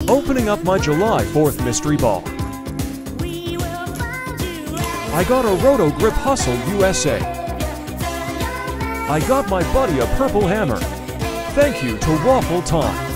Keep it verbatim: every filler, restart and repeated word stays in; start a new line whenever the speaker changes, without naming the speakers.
Opening up my July fourth mystery ball. I got a Roto Grip Hustle U S A. I got my buddy a purple hammer. Thank you to Waffle Time.